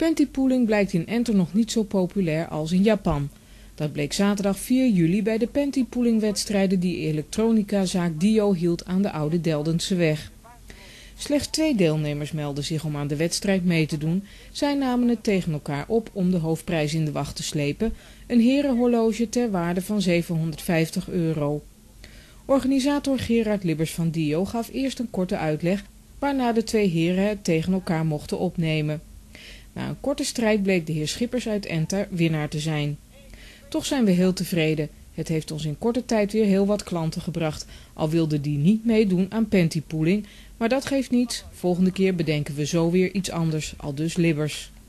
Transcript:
Pentypooling blijkt in Enter nog niet zo populair als in Japan. Dat bleek zaterdag 4 juli bij de pentypoolingwedstrijden die elektronicazaak Dio hield aan de Oude Deldenseweg. Slechts 2 deelnemers melden zich om aan de wedstrijd mee te doen. Zij namen het tegen elkaar op om de hoofdprijs in de wacht te slepen, een herenhorloge ter waarde van €750. Organisator Gerard Libbers van Dio gaf eerst een korte uitleg, waarna de 2 heren het tegen elkaar mochten opnemen. Na een korte strijd bleek de heer Schippers uit Enter winnaar te zijn. Toch zijn we heel tevreden. Het heeft ons in korte tijd weer heel wat klanten gebracht, al wilden die niet meedoen aan pentypooling, maar dat geeft niets. Volgende keer bedenken we zo weer iets anders, aldus Libbers.